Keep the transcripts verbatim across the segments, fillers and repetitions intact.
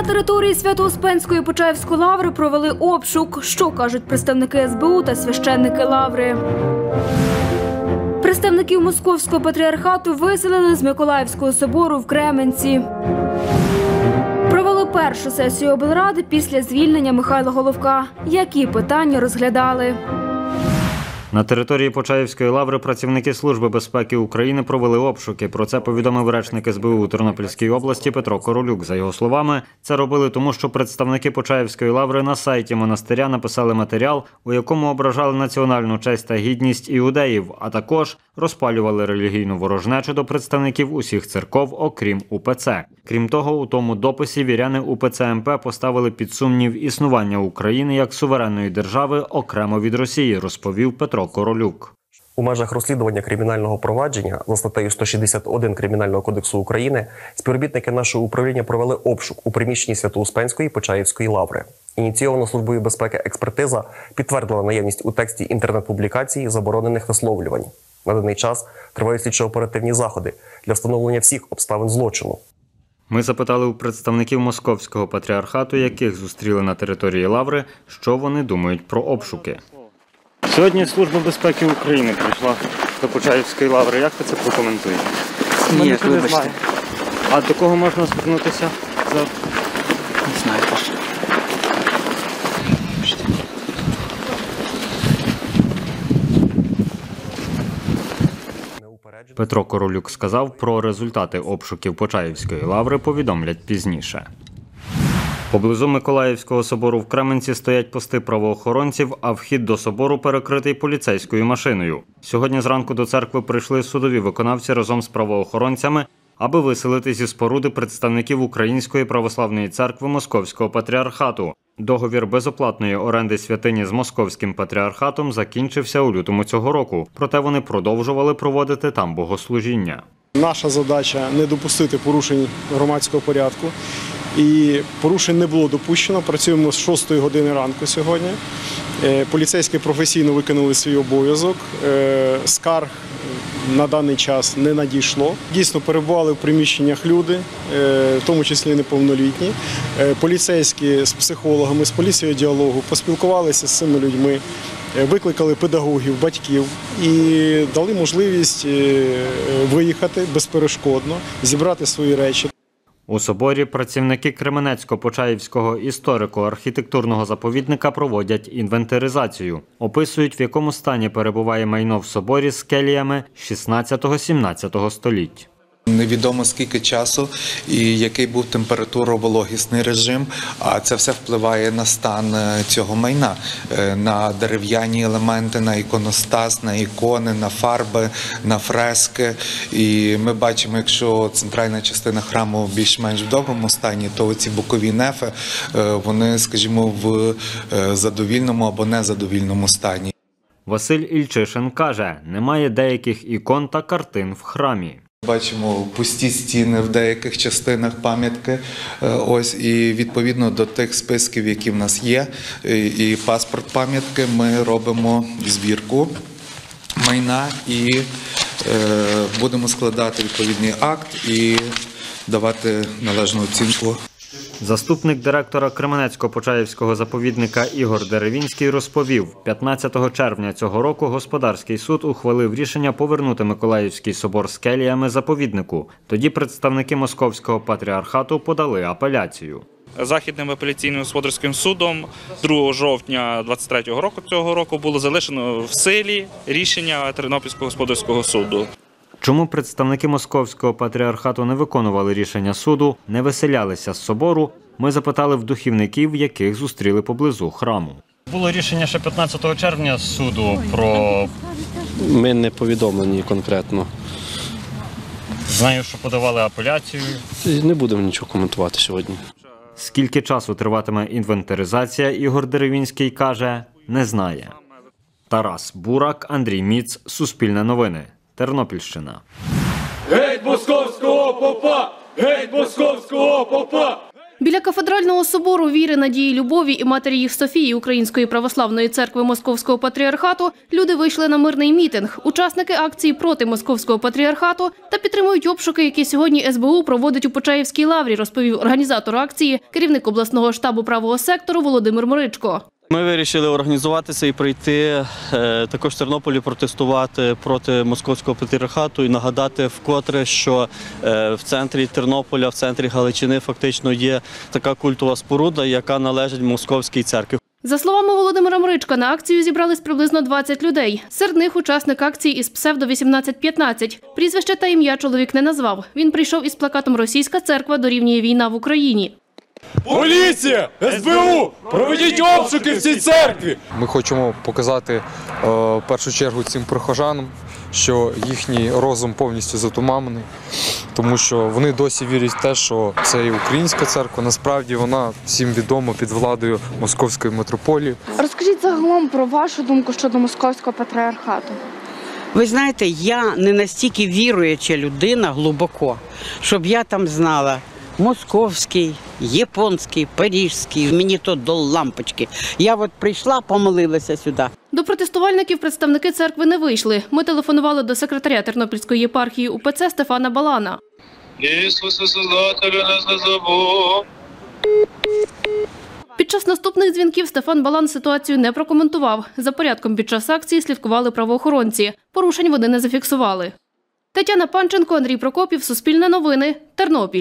території Свято-Успенської Почаївської лаври провели обшук. Що кажуть представники ес бе у та священники лаври? Представників Московського патріархату виселили з Миколаївського собору в Кременці. Провели першу сесію облради після звільнення Михайла Головка. Які питання розглядали? На території Почаївської лаври працівники Служби безпеки України провели обшуки. Про це повідомив речник ес бе у у Тернопільській області Петро Королюк. За його словами, це робили тому, що представники Почаївської лаври на сайті монастиря написали матеріал, у якому ображали національну честь та гідність іудеїв, а також розпалювали релігійну ворожнечу до представників усіх церков, окрім у пе це. Крім того, у тому дописі віряни у пе це ем пе поставили під сумнів існування України як суверенної держави окремо від Росії, розповів Петро Королюк. У межах розслідування кримінального провадження за статтею сто шістдесят один Кримінального кодексу України співробітники нашого управління провели обшук у приміщенні Свято-Успенської Почаївської лаври. Ініційована Службою безпеки експертиза підтвердила наявність у тексті інтернет-публікації заборонених висловлювань. На даний час тривають слідчо-оперативні заходи для встановлення всіх обставин злочину. Ми запитали у представників Московського патріархату, яких зустріли на території лаври, що вони думають про обшуки. Сьогодні Служба безпеки України прийшла до Почаївської лаври. Як ви це прокоментуєте? Ні, не знаю. А до кого можна звернутися? Не знаю теж. Петро Королюк сказав, про результати обшуків Почаївської лаври повідомлять пізніше. Поблизу Миколаївського собору в Кременці стоять пости правоохоронців, а вхід до собору перекритий поліцейською машиною. Сьогодні зранку до церкви прийшли судові виконавці разом з правоохоронцями, аби виселити зі споруди представників Української православної церкви Московського патріархату. Договір безоплатної оренди святині з Московським патріархатом закінчився у лютому цього року, проте вони продовжували проводити там богослужіння. Наша задача – не допустити порушень громадського порядку. І порушень не було допущено. Працюємо з шостої години ранку сьогодні. Поліцейські професійно виконали свій обов'язок. Скарг на даний час не надійшло. Дійсно, перебували в приміщеннях люди, в тому числі неповнолітні. Поліцейські з психологами, з поліцією діалогу поспілкувалися з цими людьми, викликали педагогів, батьків і дали можливість виїхати безперешкодно, зібрати свої речі. У соборі працівники Кременецько-Почаївського історико-архітектурного заповідника проводять інвентаризацію. Описують, в якому стані перебуває майно в соборі з келіями шістнадцятого-сімнадцятого століть. Невідомо скільки часу і який був температуро-вологісний режим, а це все впливає на стан цього майна, на дерев'яні елементи, на іконостас, на ікони, на фарби, на фрески. І ми бачимо, якщо центральна частина храму більш-менш в доброму стані, то ці бокові нефи, вони, скажімо, в задовільному або незадовільному стані. Василь Ільчишин каже, немає деяких ікон та картин в храмі. Бачимо пусті стіни в деяких частинах пам'ятки, ось, і відповідно до тих списків, які в нас є, і паспорт пам'ятки, ми робимо звірку майна і е, будемо складати відповідний акт і давати належну оцінку. Заступник директора Кременецько-Почаївського заповідника Ігор Деревінський розповів, п'ятнадцятого червня цього року господарський суд ухвалив рішення повернути Миколаївський собор з келіями заповіднику. Тоді представники Московського патріархату подали апеляцію. Західним апеляційним господарським судом другого жовтня двадцять третього року цього року було залишено в силі рішення Тернопільського господарського суду. Чому представники Московського патріархату не виконували рішення суду, не виселялися з собору, ми запитали в духівників, яких зустріли поблизу храму. Було рішення ще п'ятнадцятого червня суду про... Ми не повідомлені конкретно. Знаю, що подавали апеляцію. Не будемо нічого коментувати сьогодні. Скільки часу триватиме інвентаризація, Ігор Деревінський каже, не знає. Тарас Бурак, Андрій Міц, Суспільне новини. Тернопільщина. Геть московського попа! Геть московського попа! Біля кафедрального собору віри, надії, любові і матері їх Софії Української православної церкви Московського патріархату люди вийшли на мирний мітинг. Учасники акції проти Московського патріархату та підтримують обшуки, які сьогодні ес бе у проводить у Почаївській лаврі, розповів організатор акції, керівник обласного штабу правого сектору Володимир Моричко. Ми вирішили організуватися і прийти також в Тернополі протестувати проти Московського патріархату і нагадати вкотре, що в центрі Тернополя, в центрі Галичини фактично є така культова споруда, яка належить Московській церкві. За словами Володимира Моричка, на акцію зібрались приблизно двадцять людей. Серед них учасник акції із псевдо вісімнадцять п'ятнадцять. Прізвище та ім'я чоловік не назвав. Він прийшов із плакатом «Російська церква дорівнює війна в Україні». Поліція! ес бе у! Проведіть обшуки в цій церкві! Ми хочемо показати в першу чергу цим прихожанам, що їхній розум повністю затуманений, тому що вони досі вірять в те, що це і українська церква, насправді вона всім відома під владою Московської митрополії. Розкажіть загалом про вашу думку щодо Московського патріархату. Ви знаєте, я не настільки віруюча людина глибоко, щоб я там знала московський, японський, парижський, мені то до лампочки. Я от прийшла, помолилася сюди. До протестувальників представники церкви не вийшли. Ми телефонували до секретаря Тернопільської єпархії у пе це Стефана Балана. Ісусе, Создателю, нас не забудь. Під час наступних дзвінків Стефан Балан ситуацію не прокоментував. За порядком під час акції слідкували правоохоронці. Порушень вони не зафіксували. Тетяна Панченко, Андрій Прокопів, Суспільне новини, Тернопіль.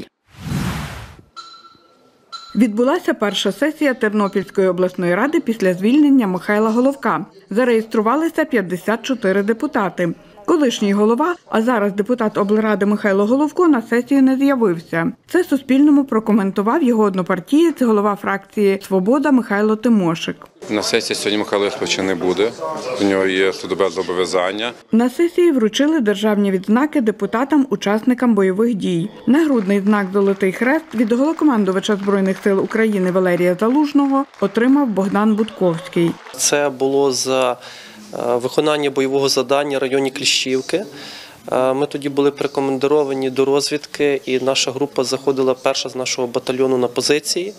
Відбулася перша сесія Тернопільської обласної ради після звільнення Михайла Головка. Зареєструвалися п'ятдесят чотири депутати. Колишній голова, а зараз депутат облради Михайло Головко на сесію не з'явився. Це Суспільному прокоментував його однопартієць, голова фракції «Свобода» Михайло Тимошик. На сесії сьогодні Михайло Єсповича не буде, у нього є судове зобов'язання. На сесії вручили державні відзнаки депутатам-учасникам бойових дій. Нагрудний знак «Золотий хрест» від головнокомандувача Збройних сил України Валерія Залужного отримав Богдан Будковський. Це було за виконання бойового завдання в районі Кліщівки. Ми тоді були прикомандировані до розвідки, і наша група заходила перша з нашого батальйону на позиції.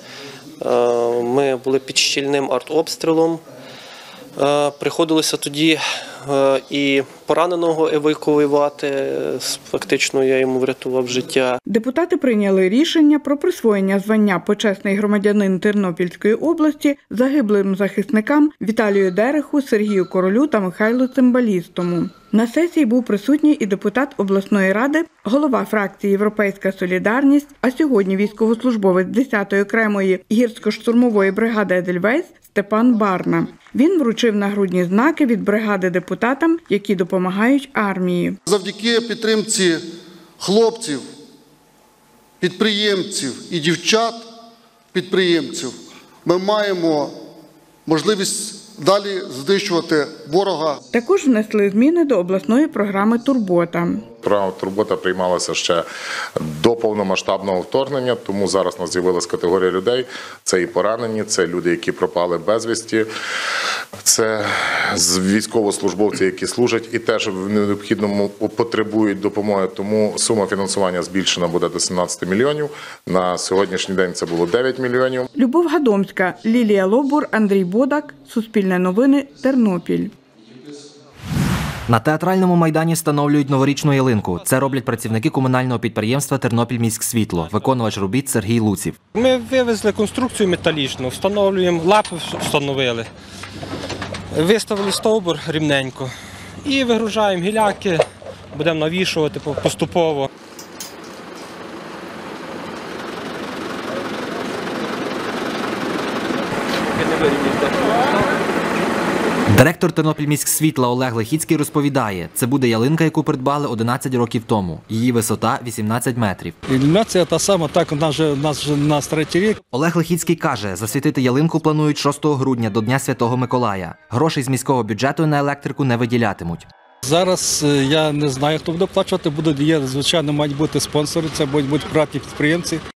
Ми були під щільним артобстрілом. Приходилося тоді і пораненого евакуювати, фактично я йому врятував життя. Депутати прийняли рішення про присвоєння звання «Почесний громадянин Тернопільської області» загиблим захисникам Віталію Дереху, Сергію Королю та Михайлу Цимбалістому. На сесії був присутній і депутат обласної ради, голова фракції «Європейська солідарність», а сьогодні військовослужбовець десятої окремої гірсько-штурмової бригади «Едельвейс» Степан Барна. Він вручив нагрудні знаки від бригади депутатам, які допомагають армії. Завдяки підтримці хлопців, підприємців і дівчат-підприємців ми маємо можливість далі знищувати ворога. Також внесли зміни до обласної програми «Турбота». Програма «Турбота» приймалася ще до повномасштабного вторгнення, тому зараз у нас з'явилася категорія людей. Це і поранені, це люди, які пропали безвісті, це військовослужбовці, які служать і теж в необхідному потребують допомоги. Тому сума фінансування збільшена буде до сімнадцяти мільйонів. На сьогоднішній день це було дев'ять мільйонів. Любов Гадомська, Лілія Лобур, Андрій Бодак, Суспільне новини, Тернопіль. На театральному майдані встановлюють новорічну ялинку. Це роблять працівники комунального підприємства «Тернопільміськсвітло», виконувач робіт Сергій Луців. Ми вивезли конструкцію металічну, встановлюємо, лапи встановили, виставили стовбур рівненько і вигружаємо гіляки, будемо навішувати поступово. Директор «Тернопільміськсвітла» Олег Лихіцький розповідає, це буде ялинка, яку придбали одинадцять років тому. Її висота – вісімнадцять метрів. Ілюмінація та сама, так у нас вже, у нас вже на третій рік. Олег Лихіцький каже, засвітити ялинку планують шостого грудня до Дня Святого Миколая. Грошей з міського бюджету на електрику не виділятимуть. Зараз я не знаю, хто буде оплачувати, будуть, є, звичайно, мають бути спонсори, це будуть бути приватні підприємці.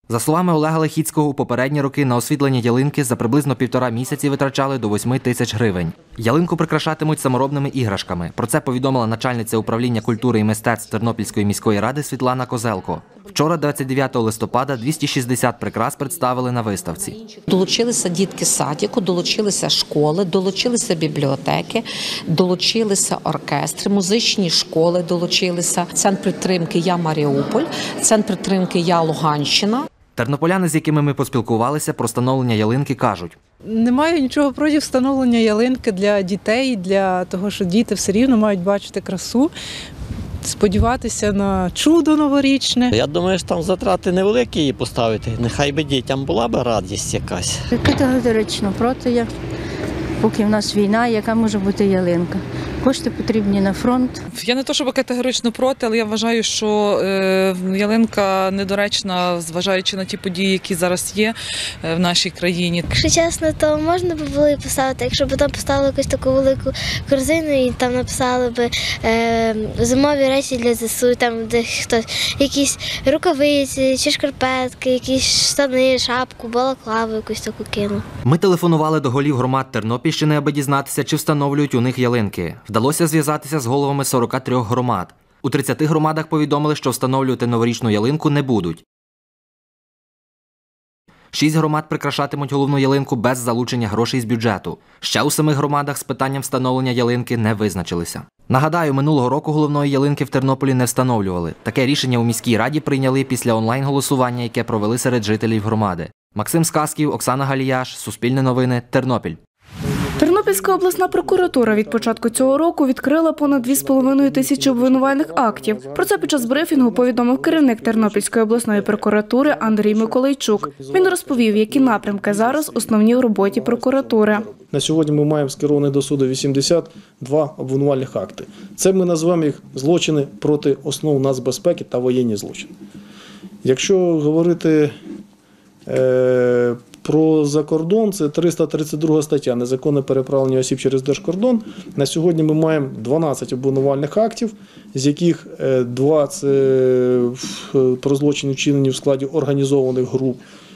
За словами Олега Лехіцького, у попередні роки на освітлення ялинки за приблизно півтора місяці витрачали до восьми тисяч гривень. Ялинку прикрашатимуть саморобними іграшками. Про це повідомила начальниця управління культури і мистецтв Тернопільської міської ради Світлана Козелко. Вчора, двадцять дев'ятого листопада, двісті шістдесят прикрас представили на виставці. Долучилися дітки садіку, долучилися школи, долучилися бібліотеки, долучилися оркестри, музичні школи долучилися, центр підтримки «Я Маріуполь», центр підтримки «Я Луганщина». Тернополяни, з якими ми поспілкувалися про встановлення ялинки, кажуть: немає нічого проти встановлення ялинки для дітей, для того, що діти все рівно мають бачити красу, сподіватися на чудо новорічне. Я думаю, що там затрати невеликі її поставити. Нехай би дітям була б радість якась. Категорично проти я. Поки в нас війна, яка може бути ялинка? Кошти потрібні на фронт. Я не то, щоб категорично проти, але я вважаю, що е, ялинка недоречна, зважаючи на ті події, які зараз є в нашій країні. Якщо чесно, то можна б було і поставити, якщо б там поставили якусь таку велику корзину і там написали б е, зимові речі для ЗСУ, там де хтось якісь рукавиці чи шкарпетки, якісь штани, шапку, балаклаву якусь таку кинув. Ми телефонували до голів громад Тернопільщини, аби дізнатися, чи встановлюють у них ялинки. Вдалося зв'язатися з головами сорока трьох громад. У тридцяти громадах повідомили, що встановлювати новорічну ялинку не будуть. Шість громад прикрашатимуть головну ялинку без залучення грошей з бюджету. Ще у семи громадах з питанням встановлення ялинки не визначилися. Нагадаю, минулого року головної ялинки в Тернополі не встановлювали. Таке рішення у міській раді прийняли після онлайн-голосування, яке провели серед жителів громади. Максим Сказків, Оксана Галіяш, Суспільне новини, Тернопіль. Тернопільська обласна прокуратура від початку цього року відкрила понад дві з половиною тисячі обвинувальних актів. Про це під час брифінгу повідомив керівник Тернопільської обласної прокуратури Андрій Миколайчук. Він розповів, які напрямки зараз основні в роботі прокуратури. На сьогодні ми маємо скеровані до суду вісімдесят два обвинувальних акти. Це ми назвемо їх злочини проти основ нацбезпеки та воєнні злочини. Якщо говорити е, про закордон, це триста тридцять друга стаття «Незаконне переправлення осіб через держкордон». На сьогодні ми маємо дванадцять обвинувальних актів, з яких два – це про злочини, вчинені в складі організованих груп.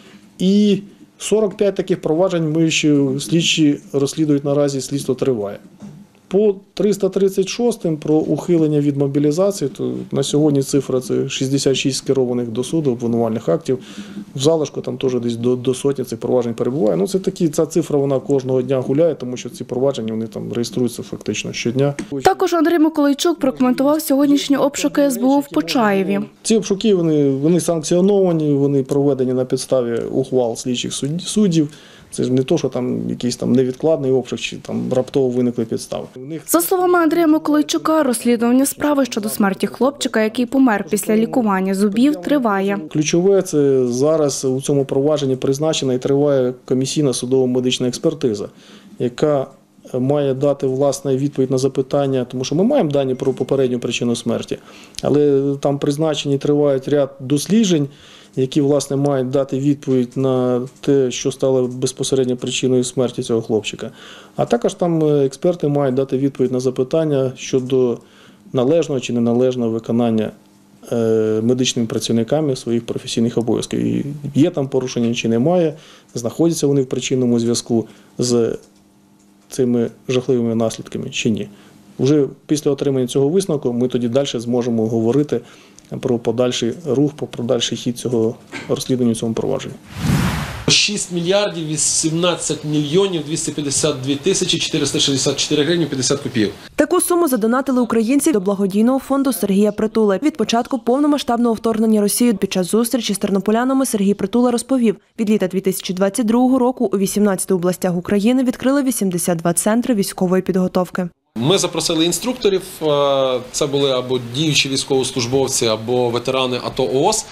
І сорок п'ять таких проваджень ми ще слідчі розслідують наразі, слідство триває. По триста тридцять шостим про ухилення від мобілізації, то на сьогодні цифра це шістдесят шість скерованих до суду обвинувальних актів. В залишку там теж десь до, до сотні цих проваджень перебуває. Ну це такі, ця цифра вона кожного дня гуляє, тому що ці провадження вони там реєструються фактично щодня. Також Андрій Миколайчук прокоментував сьогоднішні обшуки ес бе у в Почаєві. Ці обшуки вони, вони санкціоновані, вони проведені на підставі ухвал слідчих суддів. Це ж не то, що там якийсь там невідкладний обшук, чи там раптово виникли підстави. За словами Андрія Миколайчука, розслідування справи щодо смерті хлопчика, який помер після лікування зубів, триває. Ключове – це зараз у цьому провадженні призначена і триває комісійна судово-медична експертиза, яка має дати власне відповідь на запитання, тому що ми маємо дані про попередню причину смерті, але там призначені тривають ряд досліджень, які, власне, мають дати відповідь на те, що стало безпосередньо причиною смерті цього хлопчика. А також там експерти мають дати відповідь на запитання щодо належного чи неналежного виконання медичними працівниками своїх професійних обов'язків. І є там порушення чи немає, знаходяться вони в причинному зв'язку з цими жахливими наслідками чи ні. Уже після отримання цього висновку ми тоді далі зможемо говорити про подальший рух, про подальший хід цього розслідування в цьому провадженні. шість мільярдів вісімнадцять мільйонів двісті п'ятдесят дві тисячі чотириста шістдесят чотири гривні п'ятдесят копійок. Таку суму задонатили українці до благодійного фонду Сергія Притули. Від початку повномасштабного вторгнення Росії під час зустрічі з тернополянами Сергій Притула розповів, від літа дві тисячі двадцять другого року у вісімнадцяти областях України відкрили вісімдесят два центри військової підготовки. Ми запросили інструкторів, це були або діючі військовослужбовці, або ветерани АТО ООС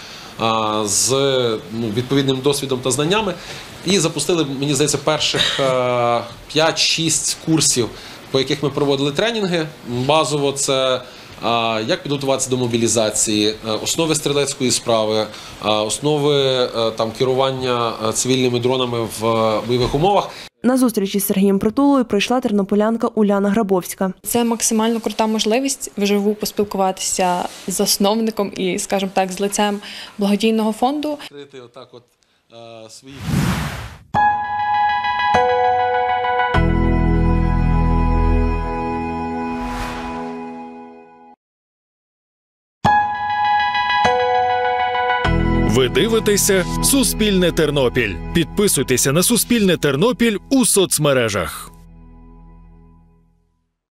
з ну, відповідним досвідом та знаннями. І запустили, мені здається, перших п'ять-шість курсів, по яких ми проводили тренінги. Базово це як підготуватися до мобілізації, основи стрілецької справи, основи там, керування цивільними дронами в бойових умовах. На зустрічі з Сергієм Притулою прийшла тернополянка Уляна Грабовська. Це максимально крута можливість вживу поспілкуватися з засновником і, скажімо так, з лицем благодійного фонду. Отак от, е, свої... Ви дивитеся «Суспільне Тернопіль». Підписуйтеся на «Суспільне Тернопіль» у соцмережах.